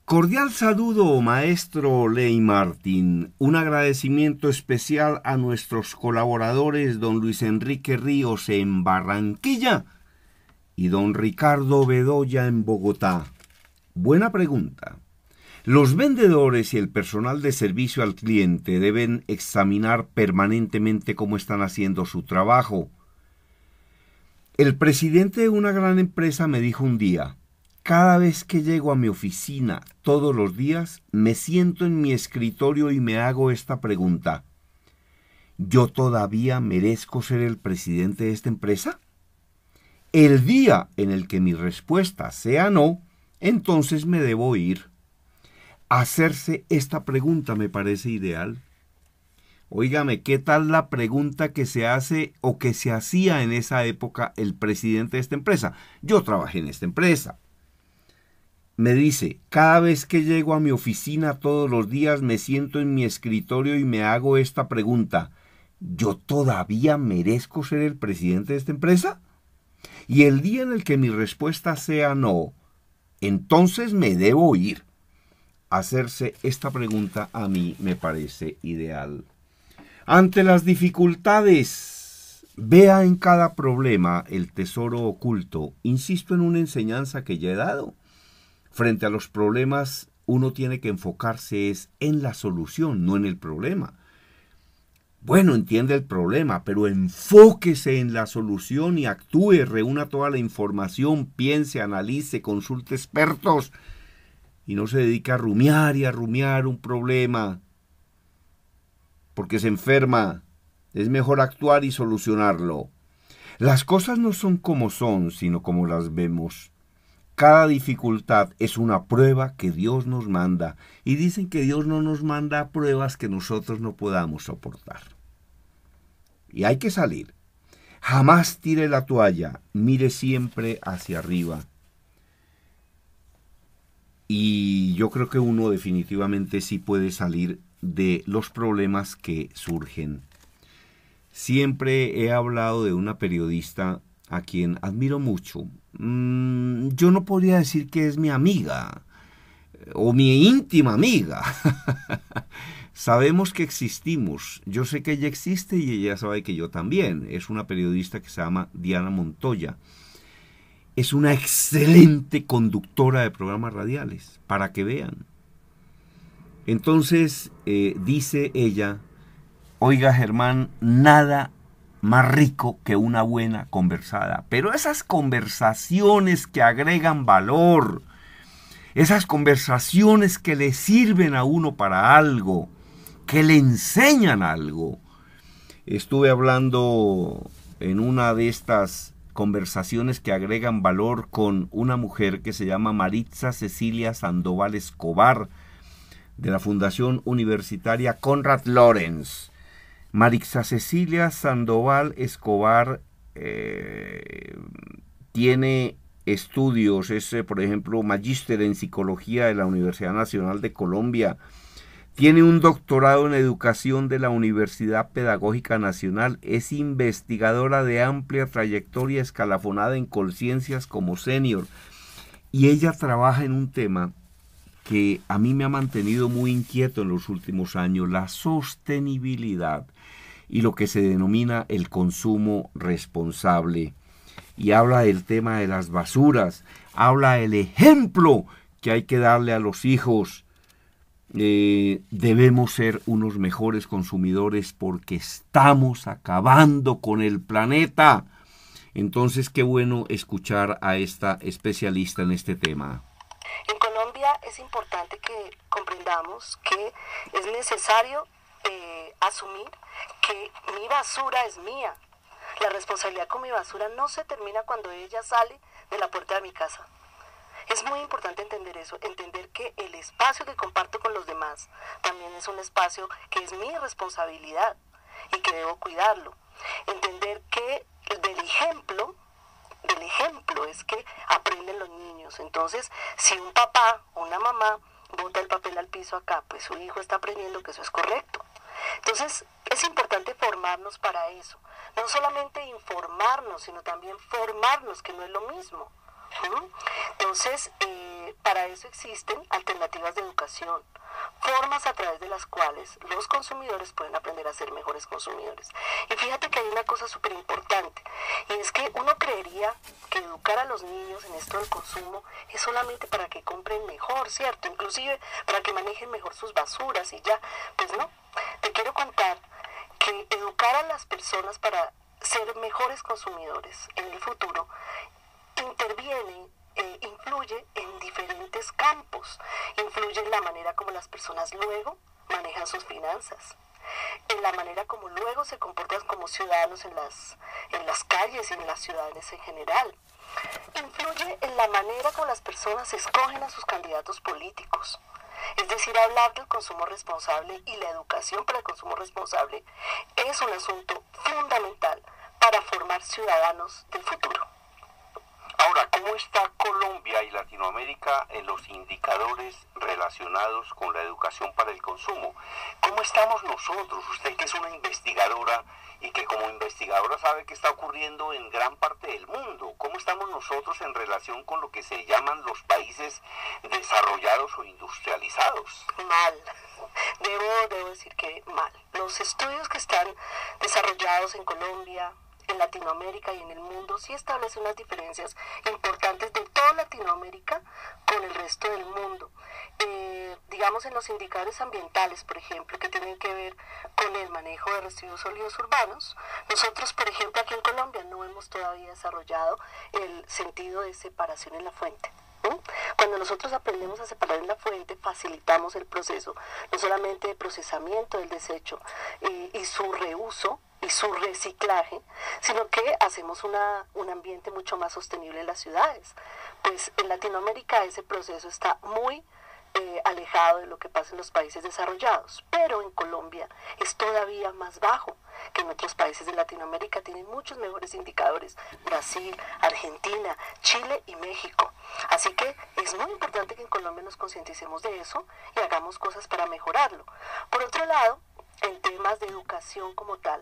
Cordial saludo, maestro Ley Martín. Un agradecimiento especial a nuestros colaboradores, don Luis Enrique Ríos en Barranquilla y don Ricardo Bedoya en Bogotá. Buena pregunta. Los vendedores y el personal de servicio al cliente deben examinar permanentemente cómo están haciendo su trabajo. El presidente de una gran empresa me dijo un día: cada vez que llego a mi oficina, todos los días, me siento en mi escritorio y me hago esta pregunta: ¿yo todavía merezco ser el presidente de esta empresa? El día en el que mi respuesta sea no, entonces me debo ir. Hacerse esta pregunta me parece ideal. Óigame, ¿qué tal la pregunta que se hace o que se hacía en esa época el presidente de esta empresa? Yo trabajé en esta empresa. Me dice: cada vez que llego a mi oficina todos los días me siento en mi escritorio y me hago esta pregunta: ¿yo todavía merezco ser el presidente de esta empresa? Y el día en el que mi respuesta sea no, entonces me debo ir. Hacerse esta pregunta a mí me parece ideal. Ante las dificultades, vea en cada problema el tesoro oculto. Insisto en una enseñanza que ya he dado. Frente a los problemas, uno tiene que enfocarse en la solución, no en el problema. Bueno, entiende el problema, pero enfóquese en la solución y actúe, reúna toda la información, piense, analice, consulte expertos y no se dedique a rumiar y a rumiar un problema, porque se enferma. Es mejor actuar y solucionarlo. Las cosas no son como son, sino como las vemos. Cada dificultad es una prueba que Dios nos manda, y dicen que Dios no nos manda pruebas que nosotros no podamos soportar. Y hay que salir. Jamás tire la toalla, mire siempre hacia arriba. Y yo creo que uno definitivamente sí puede salir de los problemas que surgen. Siempre he hablado de una periodista a quien admiro mucho. Yo no podría decir que es mi amiga o mi íntima amiga. Sabemos que existimos. Yo sé que ella existe y ella sabe que yo también. Es una periodista que se llama Diana Montoya. Es una excelente conductora de programas radiales, para que vean. Entonces, dice ella: oiga, Germán, nada más rico que una buena conversada. Pero esas conversaciones que agregan valor, esas conversaciones que le sirven a uno para algo, que le enseñan algo. Estuve hablando en una de estas conversaciones que agregan valor con una mujer que se llama Maritza Cecilia Sandoval Escobar, de la Fundación Universitaria Konrad Lorenz. Maritza Cecilia Sandoval Escobar tiene estudios, es por ejemplo magíster en psicología de la Universidad Nacional de Colombia, tiene un doctorado en educación de la Universidad Pedagógica Nacional, es investigadora de amplia trayectoria escalafonada en Colciencias como senior, y ella trabaja en un tema que a mí me ha mantenido muy inquieto en los últimos años: la sostenibilidad y lo que se denomina el consumo responsable. Y habla del tema de las basuras, habla del ejemplo que hay que darle a los hijos. Debemos ser unos mejores consumidores porque estamos acabando con el planeta. Entonces, qué bueno escuchar a esta especialista en este tema. En Colombia es importante que comprendamos que es necesario asumir que mi basura es mía. La responsabilidad con mi basura no se termina cuando ella sale de la puerta de mi casa. Es muy importante entender eso, entender que el espacio que comparto con los demás también es un espacio que es mi responsabilidad y que debo cuidarlo. Entender que del ejemplo es que aprenden los niños. Entonces, si un papá o una mamá bota el papel al piso acá, pues su hijo está aprendiendo que eso es correcto. Entonces, es importante formarnos para eso. No solamente informarnos, sino también formarnos, que no es lo mismo. Entonces, para eso existen alternativas de educación, formas a través de las cuales los consumidores pueden aprender a ser mejores consumidores. Y fíjate que hay una cosa súper importante, y es que uno creería que educar a los niños en esto del consumo es solamente para que compren mejor, ¿cierto? Inclusive para que manejen mejor sus basuras y ya. Pues no, te quiero contar que educar a las personas para ser mejores consumidores en el futuro interviene, influye en diferentes campos, influye en la manera como las personas luego manejan sus finanzas, en la manera como luego se comportan como ciudadanos en las calles y en las ciudades en general. Influye en la manera como las personas escogen a sus candidatos políticos. Es decir, hablar del consumo responsable y la educación para el consumo responsable es un asunto fundamental para formar ciudadanos del futuro. Ahora, ¿cómo está Colombia y Latinoamérica en los indicadores relacionados con la educación para el consumo? ¿Cómo estamos nosotros? Usted que es una investigadora y que como investigadora sabe qué está ocurriendo en gran parte del mundo. ¿Cómo estamos nosotros en relación con lo que se llaman los países desarrollados o industrializados? Mal. Debo decir que mal. Los estudios que están desarrollados en Colombia, en Latinoamérica y en el mundo sí establecen unas diferencias importantes de toda Latinoamérica con el resto del mundo. Digamos en los indicadores ambientales, por ejemplo, que tienen que ver con el manejo de residuos sólidos urbanos. Nosotros, por ejemplo, aquí en Colombia no hemos todavía desarrollado el sentido de separación en la fuente. Cuando nosotros aprendemos a separar en la fuente, facilitamos el proceso, no solamente de procesamiento del desecho y su reuso y su reciclaje, sino que hacemos un ambiente mucho más sostenible en las ciudades. Pues en Latinoamérica ese proceso está muy alejado de lo que pasa en los países desarrollados, pero en Colombia es todavía más bajo que en otros países de Latinoamérica. Tienen muchos mejores indicadores: Brasil, Argentina, Chile y México. Así que es muy importante que en Colombia nos concienticemos de eso y hagamos cosas para mejorarlo. Por otro lado, en temas de educación como tal,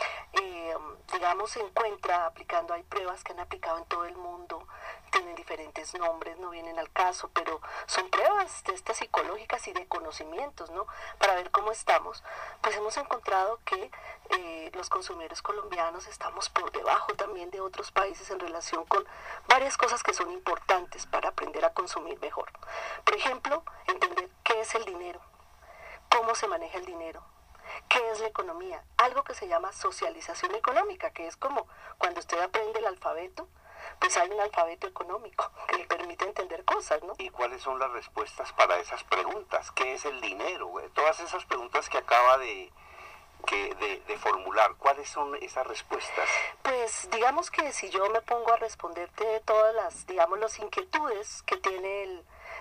digamos, se encuentra aplicando, hay pruebas que han aplicado en todo el mundo, tienen diferentes nombres, no vienen al caso, pero son pruebas de estas psicológicas y de conocimientos, ¿no? Para ver cómo estamos. Pues hemos encontrado que los consumidores colombianos estamos por debajo también de otros países en relación con varias cosas que son importantes para aprender a consumir mejor. Por ejemplo, entender qué es el dinero, cómo se maneja el dinero, qué es la economía, algo que se llama socialización económica, que es como cuando usted aprende el alfabeto, pues hay un alfabeto económico que le permite entender cosas, ¿no? ¿Y cuáles son las respuestas para esas preguntas? ¿Qué es el dinero? Todas esas preguntas que acaba de formular, ¿cuáles son esas respuestas? Pues digamos que si yo me pongo a responderte todas las inquietudes que tiene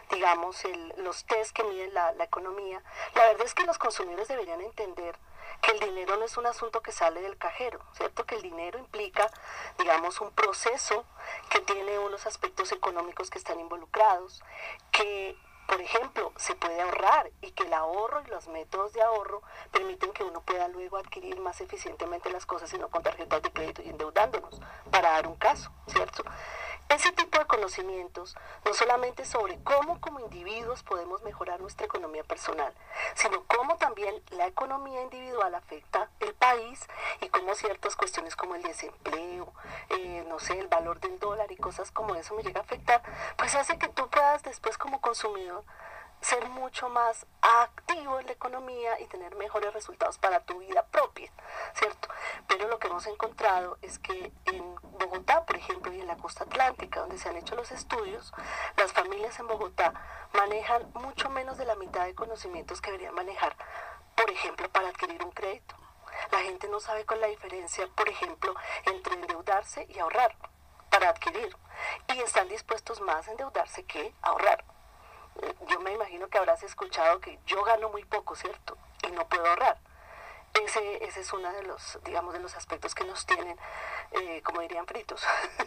los test que miden la economía, la verdad es que los consumidores deberían entender que el dinero no es un asunto que sale del cajero, ¿cierto? Que el dinero implica, digamos, un proceso que tiene unos aspectos económicos que están involucrados, que, por ejemplo, se puede ahorrar y que el ahorro y los métodos de ahorro permiten que uno pueda luego adquirir más eficientemente las cosas y no con tarjetas de crédito y endeudándonos, para dar un caso, ¿cierto? Ese tipo de conocimientos, no solamente sobre cómo como individuos podemos mejorar nuestra economía personal, sino cómo también la economía individual afecta el país y cómo ciertas cuestiones como el desempleo, el valor del dólar y cosas como eso me llega a afectar, pues hace que tú puedas después como consumidor ser mucho más activo en la economía y tener mejores resultados para tu vida propia, ¿cierto? Pero lo que hemos encontrado es que en Bogotá, por ejemplo, y en la costa atlántica, donde se han hecho los estudios, las familias en Bogotá manejan mucho menos de la mitad de conocimientos que deberían manejar, por ejemplo, para adquirir un crédito. La gente no sabe cuál es la diferencia, por ejemplo, entre endeudarse y ahorrar para adquirir, y están dispuestos más a endeudarse que a ahorrar. Yo me imagino que habrás escuchado que yo gano muy poco, ¿cierto? Y no puedo ahorrar. Ese es uno de los, digamos, de los aspectos que nos tienen, como dirían, fritos.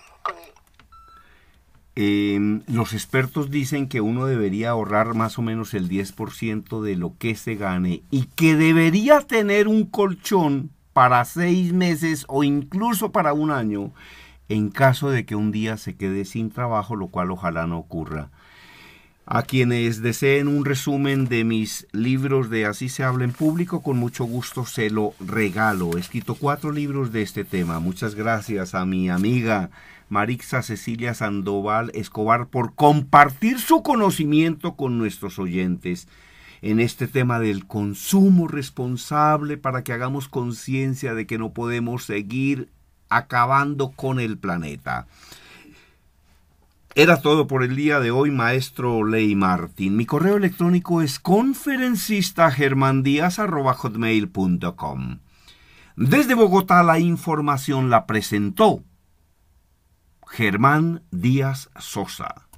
Los expertos dicen que uno debería ahorrar más o menos el 10% de lo que se gane y que debería tener un colchón para 6 meses o incluso para 1 año en caso de que un día se quede sin trabajo, lo cual ojalá no ocurra. A quienes deseen un resumen de mis libros de Así se habla en público, con mucho gusto se lo regalo. He escrito 4 libros de este tema. Muchas gracias a mi amiga Marixa Cecilia Sandoval Escobar por compartir su conocimiento con nuestros oyentes en este tema del consumo responsable, para que hagamos conciencia de que no podemos seguir acabando con el planeta. Era todo por el día de hoy, maestro Ley Martín. Mi correo electrónico es conferencistagermandias@hotmail.com. Desde Bogotá la información la presentó Germán Díaz Sosa.